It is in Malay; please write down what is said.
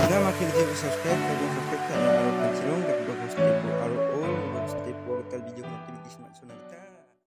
Nah, makin di subscribe, kalian subscribe, kalian arahkan silong, bagus tipo, aro all, bagus tipo, tal video ko na pinigis man. So,